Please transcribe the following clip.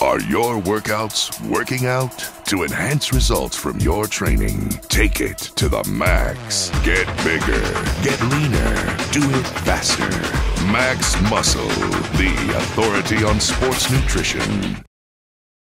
Are your workouts working out? To enhance results from your training, take it to the max. Get bigger, get leaner, do it faster. Max Muscle, the authority on sports nutrition.